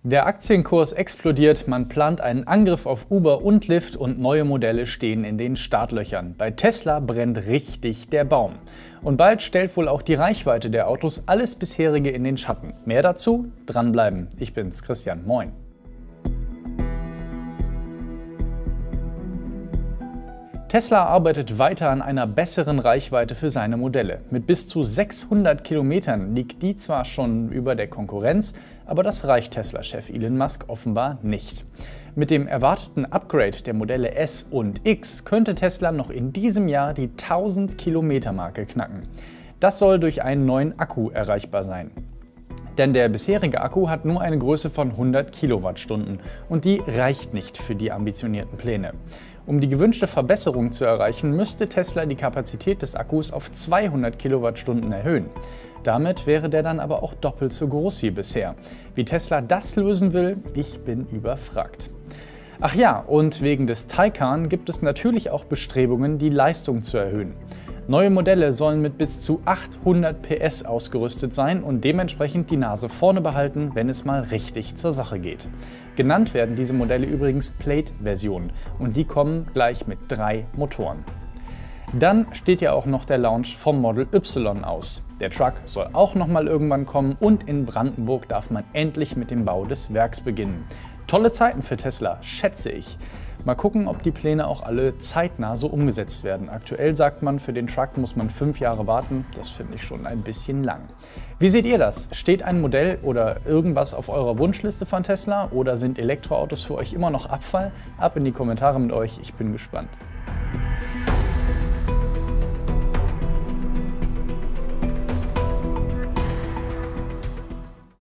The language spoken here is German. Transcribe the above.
Der Aktienkurs explodiert, man plant einen Angriff auf Uber und Lyft und neue Modelle stehen in den Startlöchern. Bei Tesla brennt richtig der Baum. Und bald stellt wohl auch die Reichweite der Autos alles bisherige in den Schatten. Mehr dazu? Dranbleiben. Ich bin's, Christian. Moin. Tesla arbeitet weiter an einer besseren Reichweite für seine Modelle. Mit bis zu 600 Kilometern liegt die zwar schon über der Konkurrenz, aber das reicht Tesla-Chef Elon Musk offenbar nicht. Mit dem erwarteten Upgrade der Modelle S und X könnte Tesla noch in diesem Jahr die 1000-Kilometer-Marke knacken. Das soll durch einen neuen Akku erreichbar sein. Denn der bisherige Akku hat nur eine Größe von 100 Kilowattstunden und die reicht nicht für die ambitionierten Pläne. Um die gewünschte Verbesserung zu erreichen, müsste Tesla die Kapazität des Akkus auf 200 Kilowattstunden erhöhen. Damit wäre der dann aber auch doppelt so groß wie bisher. Wie Tesla das lösen will, ich bin überfragt. Ach ja, und wegen des Taycan gibt es natürlich auch Bestrebungen, die Leistung zu erhöhen. Neue Modelle sollen mit bis zu 800 PS ausgerüstet sein und dementsprechend die Nase vorne behalten, wenn es mal richtig zur Sache geht. Genannt werden diese Modelle übrigens Plate-Versionen und die kommen gleich mit 3 Motoren. Dann steht ja auch noch der Launch vom Model Y aus. Der Truck soll auch noch mal irgendwann kommen und in Brandenburg darf man endlich mit dem Bau des Werks beginnen. Tolle Zeiten für Tesla, schätze ich. Mal gucken, ob die Pläne auch alle zeitnah so umgesetzt werden. Aktuell sagt man, für den Truck muss man 5 Jahre warten. Das finde ich schon ein bisschen lang. Wie seht ihr das? Steht ein Modell oder irgendwas auf eurer Wunschliste von Tesla? Oder sind Elektroautos für euch immer noch Abfall? Ab in die Kommentare mit euch, ich bin gespannt.